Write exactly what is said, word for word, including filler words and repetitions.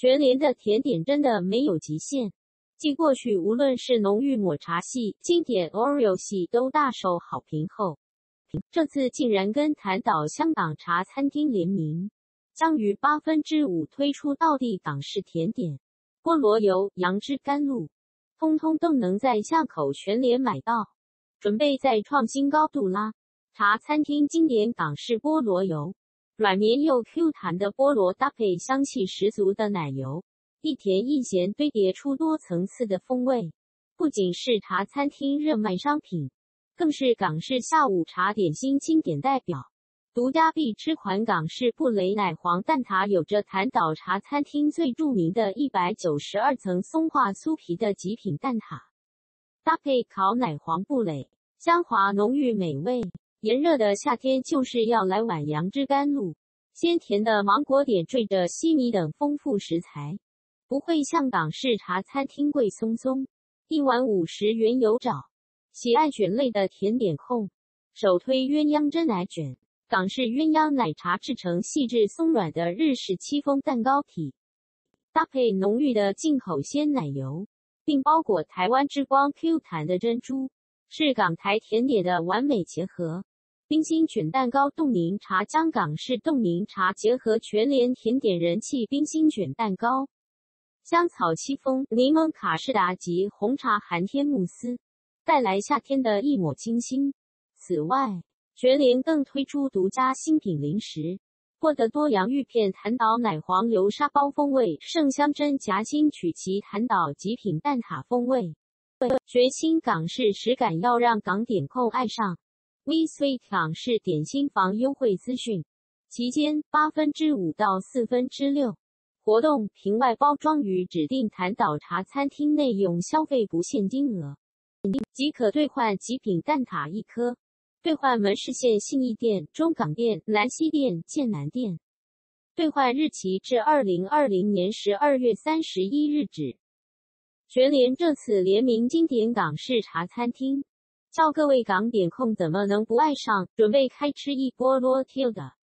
全联的甜点真的没有极限，继过去无论是浓郁抹茶系、经典 Oreo 系都大受好评后，这次竟然跟潭岛香港茶餐厅联名，将于八分之五推出道地港式甜点，菠萝油、杨枝甘露，通通都能在巷口全联买到，准备再创新高度啦！茶餐厅经典港式菠萝油，软绵又 Q 弹的菠萝搭配香气十足的奶油，一甜一咸堆叠出多层次的风味，不仅是茶餐厅热卖商品，更是港式下午茶点心经典代表。独家必吃款港式布雷奶黄蛋挞，有着潭岛茶餐厅最著名的一百九十二层松化酥皮的极品蛋挞，搭配烤奶黄布蕾，香滑浓郁美味。炎热的夏天就是要来碗杨枝甘露，鲜甜的芒果点缀着西米等丰富食材，不会像港式茶餐厅贵松松，一碗五十元有找。喜爱卷类的甜点控，首推鸳鸯真奶卷，港式鸳鸯奶茶制成细致松软的日式戚风蛋糕体，搭配浓郁的进口鲜奶油，并包裹台湾之光 Q 弹的珍珠，是港台甜点的完美结合。冰心卷蛋糕冻柠茶将港式冻柠茶结合全联甜点人气冰心卷蛋糕，香草戚风、柠檬卡士达及红茶寒天慕斯，带来夏天的一抹清新。此外，全联更推出独家新品零食，获得多洋芋片潭岛奶黄流沙包风味、盛香珍夹心曲奇潭岛极品蛋挞风味，全新港式实感要让港点控爱上。We Sweet 港式点心房优惠资讯，期间八分之五到四分之六，活动凭外包装于指定潭岛茶餐厅内用消费不限金额，即可兑换极品蛋挞一颗。兑换门市线信义店、中港店、南西店、建南店。兑换日期至二零二零年十二月三十一日止。全联这次联名经典港式茶餐厅，叫各位港点控怎么能不爱上？准备开吃一波罗 Tilda。